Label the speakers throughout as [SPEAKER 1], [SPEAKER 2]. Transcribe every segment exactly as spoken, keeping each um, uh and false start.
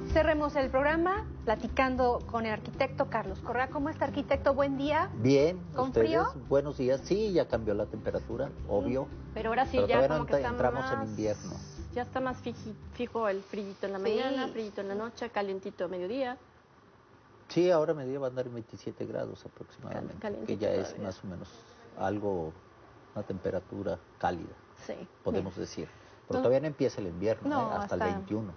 [SPEAKER 1] Cerremos el programa platicando con el arquitecto Carlos Correa. ¿Cómo está, arquitecto? Buen día.
[SPEAKER 2] Bien.
[SPEAKER 1] ¿Con
[SPEAKER 2] ¿ustedes?
[SPEAKER 1] frío?
[SPEAKER 2] Buenos días. Sí, ya cambió la temperatura, obvio.
[SPEAKER 3] Pero ahora sí,
[SPEAKER 2] Pero
[SPEAKER 3] ya
[SPEAKER 2] todavía
[SPEAKER 3] como
[SPEAKER 2] no
[SPEAKER 3] que está
[SPEAKER 2] entramos
[SPEAKER 3] más...
[SPEAKER 2] en invierno.
[SPEAKER 3] Ya está más fiji, fijo el frillito en la
[SPEAKER 1] Sí.
[SPEAKER 3] mañana, frillito en la noche, calientito a mediodía.
[SPEAKER 2] Sí, ahora mediodía va a andar en veintisiete grados aproximadamente,
[SPEAKER 3] Cal-
[SPEAKER 2] que ya es
[SPEAKER 3] todavía.
[SPEAKER 2] más o menos algo, una temperatura cálida,
[SPEAKER 3] Sí.
[SPEAKER 2] podemos
[SPEAKER 3] Bien.
[SPEAKER 2] decir. Pero
[SPEAKER 3] Entonces,
[SPEAKER 2] todavía no empieza el invierno,
[SPEAKER 3] no,
[SPEAKER 2] ¿eh? hasta,
[SPEAKER 3] hasta-
[SPEAKER 2] el veintiuno.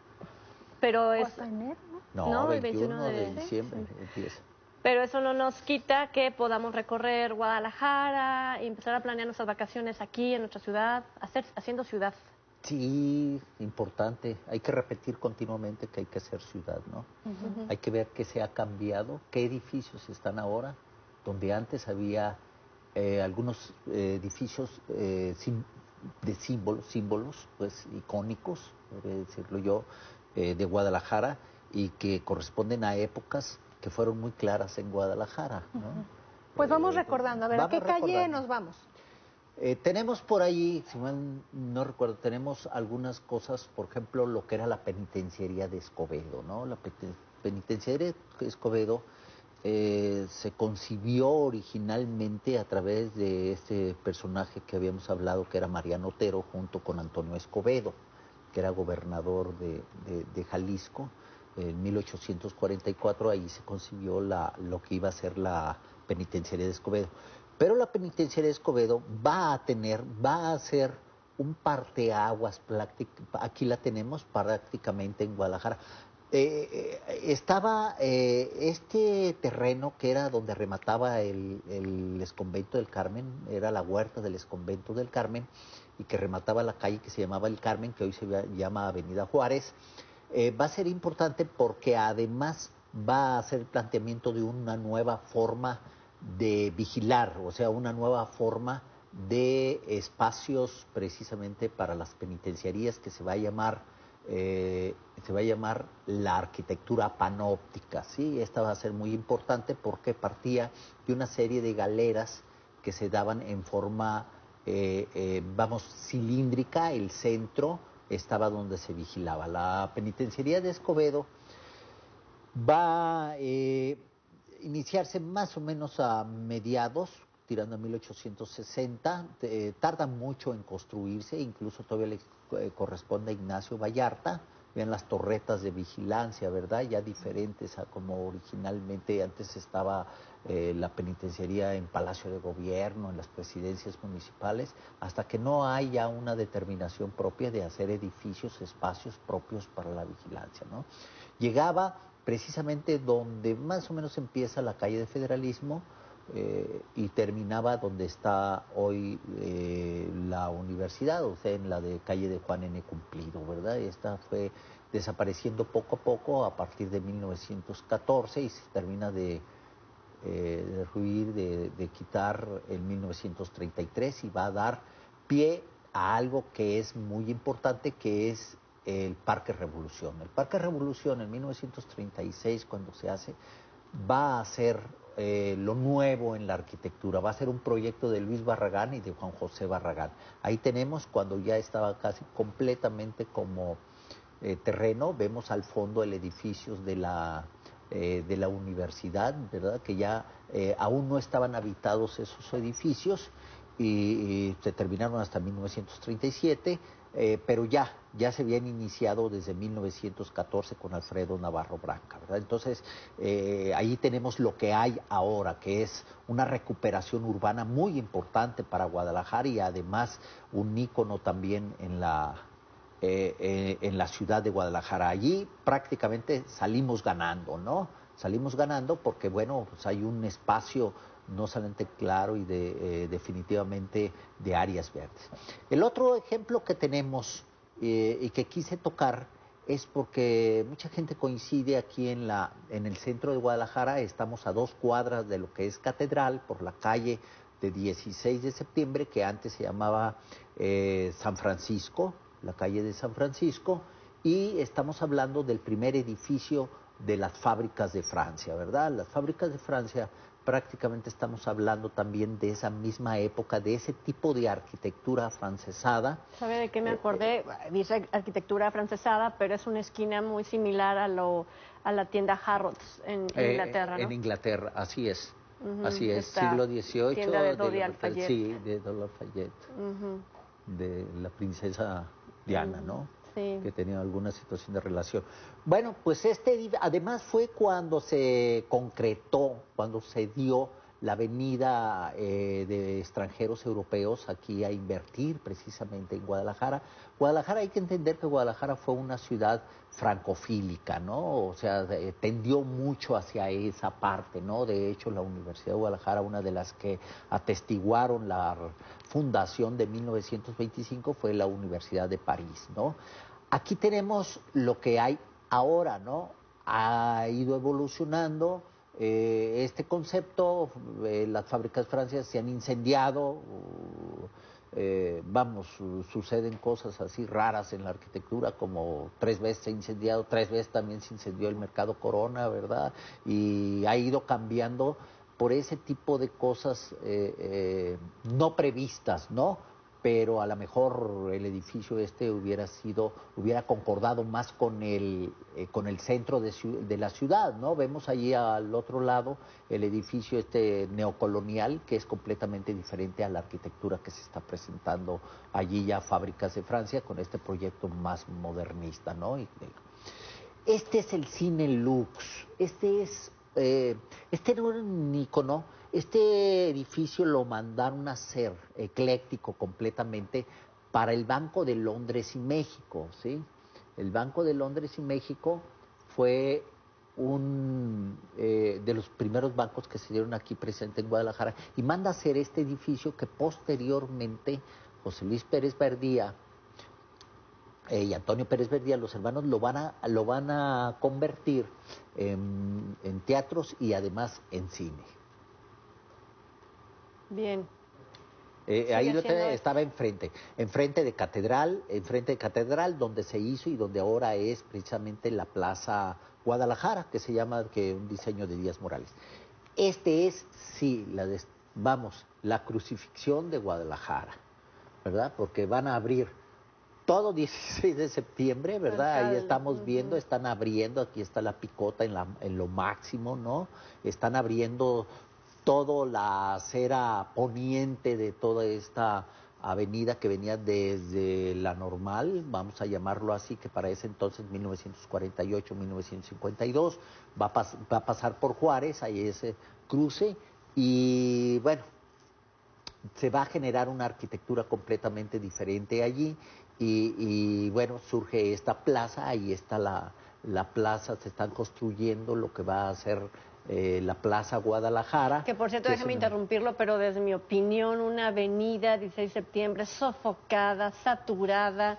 [SPEAKER 3] Pero
[SPEAKER 1] ¿O
[SPEAKER 3] es...
[SPEAKER 1] hasta enero, no?
[SPEAKER 2] No,
[SPEAKER 3] No, el
[SPEAKER 2] veintiuno
[SPEAKER 3] veintiuno
[SPEAKER 2] de,
[SPEAKER 3] de-
[SPEAKER 2] diciembre
[SPEAKER 3] sí.
[SPEAKER 2] empieza.
[SPEAKER 3] Pero eso no nos quita que podamos recorrer Guadalajara y empezar a planear nuestras vacaciones aquí en nuestra ciudad, hacer, haciendo ciudad.
[SPEAKER 2] Sí, importante. Hay que repetir continuamente que hay que hacer ciudad, ¿no?
[SPEAKER 3] Ujú.
[SPEAKER 2] Hay que ver qué se ha cambiado, qué edificios están ahora, donde antes había eh, algunos eh, edificios eh, sim- de símbolos, símbolos, pues icónicos, podría decirlo yo, eh, de Guadalajara y que corresponden a épocas que fueron muy claras en Guadalajara, ¿no?
[SPEAKER 1] Pues vamos
[SPEAKER 2] Eh,
[SPEAKER 1] recordando. A ver, ¿a qué
[SPEAKER 2] vamos
[SPEAKER 1] calle
[SPEAKER 2] recordando.
[SPEAKER 1] nos vamos?
[SPEAKER 2] Eh, tenemos por ahí, si mal no recuerdo, tenemos algunas cosas, por ejemplo, lo que era la penitenciaría de Escobedo, ¿no? La peten- penitenciaría de Escobedo eh, se concibió originalmente a través de este personaje que habíamos hablado, que era Mariano Otero, junto con Antonio Escobedo, que era gobernador de, de- de Jalisco. En mil ochocientos cuarenta y cuatro ahí se concibió la, lo que iba a ser la penitenciaría de Escobedo. Pero la penitenciaría de Escobedo va a tener, va a ser un parteaguas, práctic- aquí la tenemos prácticamente en Guadalajara. Eh, eh, estaba eh, este terreno que era donde remataba el, el Exconvento del Carmen, era la huerta del Exconvento del Carmen, y que remataba la calle que se llamaba El Carmen, que hoy se llama Avenida Juárez. Eh, va a ser importante porque además va a hacer el planteamiento de una nueva forma de vigilar, o sea, una nueva forma de espacios precisamente para las penitenciarías que se va a llamar eh, se va a llamar la arquitectura panóptica, ¿sí? Esta va a ser muy importante porque partía de una serie de galeras que se daban en forma, eh, eh, vamos, cilíndrica. El centro estaba donde se vigilaba. La penitenciaría de Escobedo va a eh, iniciarse más o menos a mediados, tirando a mil ochocientos sesenta, eh, tarda mucho en construirse, incluso todavía le eh, corresponde a Ignacio Vallarta. Vean las torretas de vigilancia, ¿verdad? Ya diferentes a como originalmente antes estaba eh, la penitenciaría en Palacio de Gobierno, en las presidencias municipales, hasta que no haya una determinación propia de hacer edificios, espacios propios para la vigilancia, ¿no? Llegaba precisamente donde más o menos empieza la calle de Federalismo eh, y terminaba donde está hoy eh, la universidad, o sea, en la de calle de Juan N. Cumplido, ¿verdad? Y esta fue desapareciendo poco a poco a partir de mil novecientos catorce y se termina de eh, derruir, de, de quitar en mil novecientos treinta y tres y va a dar pie a algo que es muy importante, que es el Parque Revolución. El Parque Revolución en mil novecientos treinta y seis, cuando se hace, va a ser eh, lo nuevo en la arquitectura. Va a ser un proyecto de Luis Barragán y de Juan José Barragán. Ahí tenemos cuando ya estaba casi completamente como eh, terreno. Vemos al fondo el edificio de la, eh, de la universidad, ¿verdad? Que ya eh, aún no estaban habitados esos edificios y, y se terminaron hasta mil novecientos treinta y siete. Eh, pero ya, ya se habían iniciado desde mil novecientos catorce con Alfredo Navarro Branca, ¿verdad? Entonces, eh, ahí tenemos lo que hay ahora, que es una recuperación urbana muy importante para Guadalajara y además un ícono también en la, eh, eh, en la ciudad de Guadalajara. Allí prácticamente salimos ganando, ¿no? Salimos ganando porque, bueno, pues hay un espacio no solamente claro y de, eh, definitivamente de áreas verdes. El otro ejemplo que tenemos eh, y que quise tocar es porque mucha gente coincide aquí en, la, en el centro de Guadalajara. Estamos a dos cuadras de lo que es Catedral, por la calle de dieciséis de septiembre, que antes se llamaba eh, San Francisco, la calle de San Francisco, y estamos hablando del primer edificio de las fábricas de Francia, ¿verdad? Las fábricas de Francia prácticamente estamos hablando también de esa misma época, de ese tipo de arquitectura afrancesada.
[SPEAKER 3] ¿Sabe de qué me acordé? Dice arquitectura afrancesada, pero es una esquina muy similar a lo a la tienda Harrods en Inglaterra,
[SPEAKER 2] eh,
[SPEAKER 3] ¿no?
[SPEAKER 2] En Inglaterra, así es.
[SPEAKER 3] Uh-huh.
[SPEAKER 2] Así es,
[SPEAKER 3] Esta
[SPEAKER 2] siglo dieciocho.
[SPEAKER 3] tienda de Dodi
[SPEAKER 2] la,
[SPEAKER 3] Alfayette.
[SPEAKER 2] Sí, de Dodi Alfayette.
[SPEAKER 3] Uh-huh.
[SPEAKER 2] De la princesa Diana,
[SPEAKER 3] Uh-huh.
[SPEAKER 2] ¿no?
[SPEAKER 3] Sí.
[SPEAKER 2] Que tenía alguna situación de relación. Bueno, pues este además fue cuando se concretó, cuando se dio la venida eh, de extranjeros europeos aquí a invertir precisamente en Guadalajara. Guadalajara, hay que entender que Guadalajara fue una ciudad francofílica, ¿no? O sea, eh, tendió mucho hacia esa parte, ¿no? De hecho, la Universidad de Guadalajara, una de las que atestiguaron la fundación de mil novecientos veinticinco, fue la Universidad de París, ¿no? Aquí tenemos lo que hay ahora, ¿no? Ha ido evolucionando eh, este concepto, eh, las fábricas francesas se han incendiado, eh, vamos, suceden cosas así raras en la arquitectura, como tres veces se ha incendiado, tres veces también se incendió el Mercado Corona, ¿verdad? Y ha ido cambiando por ese tipo de cosas eh, eh, no previstas, ¿no? Pero a lo mejor el edificio este hubiera sido, hubiera concordado más con el, eh, con el centro de, de la ciudad, ¿no? Vemos allí al otro lado el edificio este neocolonial, que es completamente diferente a la arquitectura que se está presentando allí ya Fábricas de Francia, con este proyecto más modernista, ¿no? Y, este es el cine Lux, este es, eh, este no era un ícono. Este edificio lo mandaron a hacer ecléctico completamente para el Banco de Londres y México, ¿sí? El Banco de Londres y México fue un eh, de los primeros bancos que se dieron aquí presente en Guadalajara y manda a hacer este edificio que posteriormente José Luis Pérez Verdía eh, y Antonio Pérez Verdía, los hermanos, lo van a, lo van a convertir en, en teatros y además en cine.
[SPEAKER 3] Bien.
[SPEAKER 2] Eh, ahí lo tenía, estaba enfrente, enfrente de Catedral, enfrente de Catedral, donde se hizo y donde ahora es precisamente la Plaza Guadalajara, que se llama, que un diseño de Díaz Morales. Este es, sí, la de, vamos, la crucifixión de Guadalajara, ¿verdad? Porque van a abrir todo dieciséis de septiembre, ¿verdad? Ahí estamos viendo, están abriendo, aquí está la picota en, la, en lo máximo, ¿no? Están abriendo toda la acera poniente de toda esta avenida que venía desde la Normal, vamos a llamarlo así, que para ese entonces, mil novecientos cuarenta y ocho, mil novecientos cincuenta y dos, va a, pas va a pasar por Juárez, ahí ese cruce, y bueno, se va a generar una arquitectura completamente diferente allí, y, y bueno, surge esta plaza, ahí está la, la plaza, se están construyendo lo que va a ser eh, la Plaza Guadalajara.
[SPEAKER 3] Que por cierto, déjeme una... interrumpirlo, pero desde mi opinión, una avenida dieciséis de septiembre sofocada, saturada,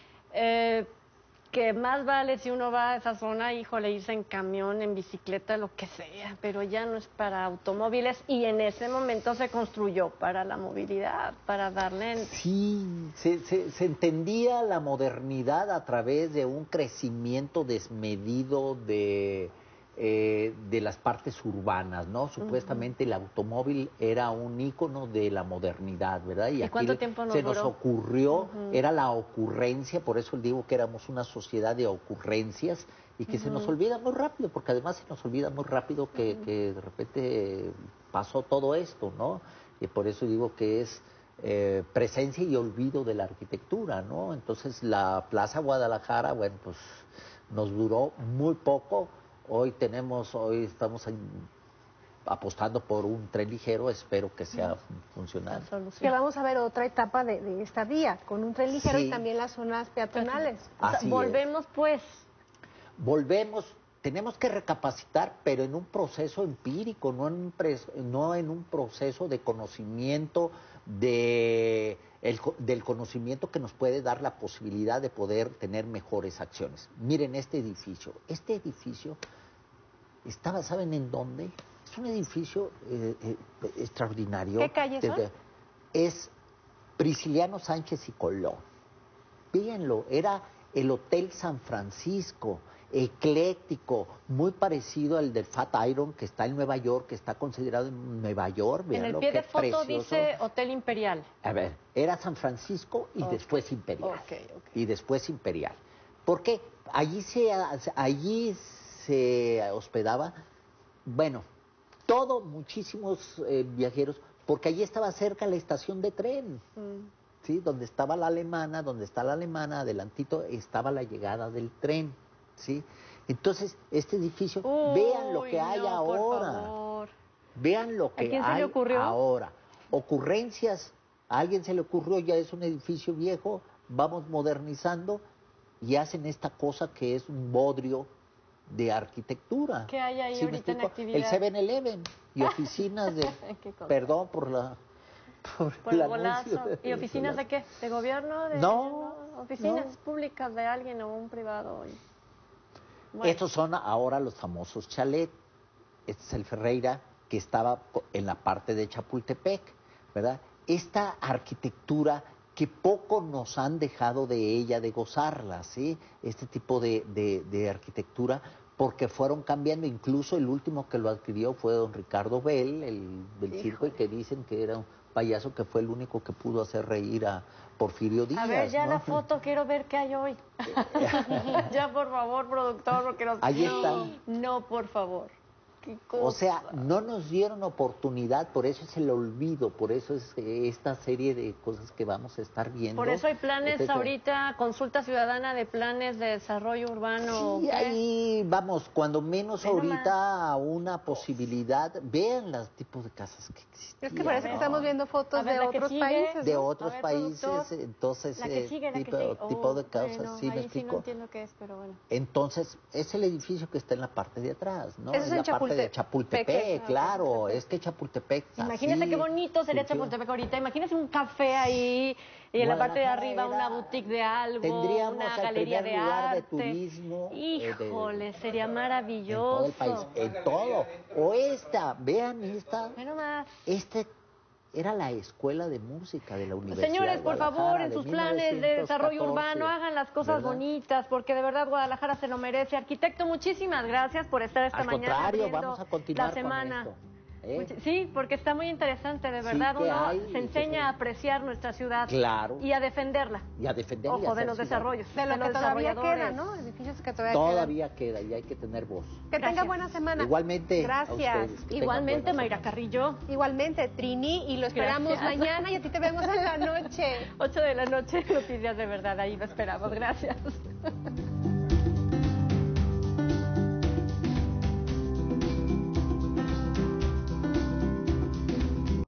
[SPEAKER 3] eh, que más vale si uno va a esa zona, híjole, irse en camión, en bicicleta, lo que sea, pero ya no es para automóviles y en ese momento se construyó para la movilidad, para darle...
[SPEAKER 2] Sí, se, se, se entendía la modernidad a través de un crecimiento desmedido de... Eh, de las partes urbanas, ¿no? Supuestamente uh-huh. el automóvil era un ícono de la modernidad, ¿verdad? Y,
[SPEAKER 3] ¿Y
[SPEAKER 2] aquí
[SPEAKER 3] cuánto tiempo nos
[SPEAKER 2] se
[SPEAKER 3] duró?
[SPEAKER 2] nos ocurrió,
[SPEAKER 3] uh-huh.
[SPEAKER 2] era la ocurrencia, por eso digo que éramos una sociedad de ocurrencias y que uh-huh. se nos olvida muy rápido, porque además se nos olvida muy rápido que, uh-huh. que de repente pasó todo esto, ¿no? Y por eso digo que es eh, presencia y olvido de la arquitectura, ¿no? Entonces la Plaza Guadalajara, bueno, pues nos duró muy poco. Hoy tenemos, hoy estamos apostando por un tren ligero, espero que sea funcional.
[SPEAKER 1] Que vamos a ver otra etapa de, de esta vía, con un tren ligero sí. y también las zonas peatonales.
[SPEAKER 3] Así o sea, volvemos es. pues.
[SPEAKER 2] Volvemos, tenemos que recapacitar, pero en un proceso empírico, no en un, pres, no en un proceso de conocimiento, de, el, del conocimiento que nos puede dar la posibilidad de poder tener mejores acciones. Miren este edificio, este edificio estaba, ¿saben en dónde? Es un edificio eh, eh, extraordinario.
[SPEAKER 3] ¿Qué calle son?
[SPEAKER 2] Es Prisciliano Sánchez y Colón. Fíjenlo, era el Hotel San Francisco. ecléctico, muy parecido al del Fat Iron, que está en Nueva York, que está considerado en Nueva York.
[SPEAKER 3] En el
[SPEAKER 2] Véanlo,
[SPEAKER 3] pie
[SPEAKER 2] qué
[SPEAKER 3] de foto
[SPEAKER 2] precioso.
[SPEAKER 3] dice Hotel Imperial.
[SPEAKER 2] A ver, era San Francisco y
[SPEAKER 3] Ok.
[SPEAKER 2] después Imperial.
[SPEAKER 3] Ok, ok.
[SPEAKER 2] Y después Imperial. ¿Por qué? Allí se, allí se hospedaba, bueno, todo, muchísimos eh, viajeros, porque allí estaba cerca la estación de tren.
[SPEAKER 3] Mm.
[SPEAKER 2] ¿Sí? Donde estaba la alemana, donde está la alemana, adelantito estaba la llegada del tren, ¿sí? Entonces, este edificio,
[SPEAKER 3] Uy,
[SPEAKER 2] vean lo que hay
[SPEAKER 3] no,
[SPEAKER 2] ahora.
[SPEAKER 3] por favor.
[SPEAKER 2] Vean lo que
[SPEAKER 3] ¿A quién se
[SPEAKER 2] hay
[SPEAKER 3] le ocurrió?
[SPEAKER 2] ahora. Ocurrencias, a alguien se le ocurrió, ya es un edificio viejo, vamos modernizando y hacen esta cosa que es un bodrio de arquitectura.
[SPEAKER 3] ¿Qué hay ahí
[SPEAKER 2] ¿Sí me
[SPEAKER 3] ahorita en
[SPEAKER 2] explico?
[SPEAKER 3] actividad?
[SPEAKER 2] El seven eleven y oficinas de...
[SPEAKER 3] Qué cosa.
[SPEAKER 2] Perdón por la... Por,
[SPEAKER 3] Por el
[SPEAKER 2] el
[SPEAKER 3] golazo.
[SPEAKER 2] anuncio.
[SPEAKER 3] ¿Y oficinas de qué? ¿De gobierno? De,
[SPEAKER 2] No,
[SPEAKER 3] Oficinas
[SPEAKER 2] no.
[SPEAKER 3] públicas de alguien o un privado. Y... Bueno.
[SPEAKER 2] Estos son ahora los famosos chalet. Este es el Ferreira, que estaba en la parte de Chapultepec, ¿verdad? Esta arquitectura que poco nos han dejado de ella, de gozarla, ¿sí? Este tipo de, de, de arquitectura, porque fueron cambiando. Incluso el último que lo adquirió fue don Ricardo Bell, el del circo, y que dicen que era un payaso que fue el único que pudo hacer reír a Porfirio Díaz.
[SPEAKER 3] A ver, ya
[SPEAKER 2] ¿no?
[SPEAKER 3] la foto, quiero ver qué hay hoy. Ya, por favor, productor, porque nos...
[SPEAKER 2] Ahí
[SPEAKER 3] no,
[SPEAKER 2] está.
[SPEAKER 3] no, por favor. Qué cosa.
[SPEAKER 2] O sea, no nos dieron oportunidad, por eso es el olvido, por eso es eh, esta serie de cosas que vamos a estar viendo.
[SPEAKER 3] Por eso hay planes
[SPEAKER 2] etcétera.
[SPEAKER 3] ahorita, consulta ciudadana de planes de desarrollo urbano.
[SPEAKER 2] Sí,
[SPEAKER 3] ¿qué?
[SPEAKER 2] ahí vamos, cuando menos
[SPEAKER 3] Ve
[SPEAKER 2] ahorita una posibilidad, vean los tipos de casas que existen.
[SPEAKER 1] Es que parece que estamos viendo fotos
[SPEAKER 3] A ver,
[SPEAKER 1] de
[SPEAKER 3] la que
[SPEAKER 1] otros
[SPEAKER 3] sigue.
[SPEAKER 1] países,
[SPEAKER 2] de
[SPEAKER 1] ¿no?
[SPEAKER 2] otros
[SPEAKER 3] A ver,
[SPEAKER 2] países,
[SPEAKER 3] productor,
[SPEAKER 2] entonces
[SPEAKER 3] La que
[SPEAKER 2] eh,
[SPEAKER 3] sigue, la que
[SPEAKER 2] tipo,
[SPEAKER 3] sigue.
[SPEAKER 2] tipo
[SPEAKER 3] Oh,
[SPEAKER 2] de casas,
[SPEAKER 3] bueno,
[SPEAKER 2] ¿sí me
[SPEAKER 3] ahí sí
[SPEAKER 2] explico?
[SPEAKER 3] no entiendo qué es, pero bueno.
[SPEAKER 2] Entonces, es el edificio que está en la parte de atrás, ¿no?
[SPEAKER 1] Eso es
[SPEAKER 2] en
[SPEAKER 1] en
[SPEAKER 2] la parte de
[SPEAKER 1] Chapultepec.
[SPEAKER 2] Chapultepec,
[SPEAKER 3] Ah,
[SPEAKER 2] claro,
[SPEAKER 3] Chapultepec.
[SPEAKER 2] es que Chapultepec
[SPEAKER 3] Imagínese
[SPEAKER 2] así
[SPEAKER 3] qué bonito sería
[SPEAKER 2] surgió.
[SPEAKER 3] Chapultepec ahorita. Imagínese un café ahí y en la parte de
[SPEAKER 2] Guadalajara
[SPEAKER 3] arriba una
[SPEAKER 2] era-
[SPEAKER 3] boutique de algo,
[SPEAKER 2] tendríamos
[SPEAKER 3] una
[SPEAKER 2] el
[SPEAKER 3] galería
[SPEAKER 2] primer
[SPEAKER 3] de
[SPEAKER 2] lugar de
[SPEAKER 3] arte.
[SPEAKER 2] turismo, eh, de-
[SPEAKER 3] Híjole, sería
[SPEAKER 2] en
[SPEAKER 3] maravilloso.
[SPEAKER 2] todo el país, en todo. O esta, vean esta,
[SPEAKER 3] Ve nomás.
[SPEAKER 2] este era la escuela de música de la Universidad
[SPEAKER 3] Señores,
[SPEAKER 2] de
[SPEAKER 3] por favor,
[SPEAKER 2] Guadalajara
[SPEAKER 3] en
[SPEAKER 2] de
[SPEAKER 3] sus planes de desarrollo
[SPEAKER 2] mil novecientos
[SPEAKER 3] urbano,
[SPEAKER 2] catorce,
[SPEAKER 3] hagan las cosas
[SPEAKER 2] ¿verdad?
[SPEAKER 3] bonitas, porque de verdad Guadalajara se lo merece. Arquitecto, muchísimas gracias por estar esta
[SPEAKER 2] Al
[SPEAKER 3] mañana
[SPEAKER 2] contrario,
[SPEAKER 3] abriendo
[SPEAKER 2] vamos a continuar
[SPEAKER 3] la semana.
[SPEAKER 2] con esto. ¿eh?
[SPEAKER 3] Muchi- Sí, porque está muy interesante, de
[SPEAKER 2] Sí
[SPEAKER 3] verdad.
[SPEAKER 2] que
[SPEAKER 3] Uno
[SPEAKER 2] hay,
[SPEAKER 3] se
[SPEAKER 2] y que
[SPEAKER 3] enseña
[SPEAKER 2] se-
[SPEAKER 3] a apreciar nuestra ciudad
[SPEAKER 2] Claro.
[SPEAKER 3] y a defenderla.
[SPEAKER 2] Y a defender y a
[SPEAKER 3] Ojo, de
[SPEAKER 2] hacer
[SPEAKER 3] los
[SPEAKER 2] ciudad.
[SPEAKER 3] desarrollos.
[SPEAKER 1] De lo
[SPEAKER 3] los
[SPEAKER 1] que todavía
[SPEAKER 3] desarrolladores.
[SPEAKER 1] queda, ¿no? Edificios que todavía,
[SPEAKER 2] Todavía queda y hay que tener voz.
[SPEAKER 1] quedan. Que tenga
[SPEAKER 3] Gracias.
[SPEAKER 1] buena semana.
[SPEAKER 2] Igualmente. a
[SPEAKER 1] Gracias.
[SPEAKER 2] ustedes, que tengan
[SPEAKER 3] Igualmente,
[SPEAKER 2] buena
[SPEAKER 3] Mayra
[SPEAKER 2] semana.
[SPEAKER 3] Carrillo.
[SPEAKER 1] Igualmente, Trini, y lo esperamos
[SPEAKER 3] Gracias.
[SPEAKER 1] mañana y a ti te vemos en la noche.
[SPEAKER 3] ocho de la noche, noticias de verdad. Ahí lo esperamos. Gracias.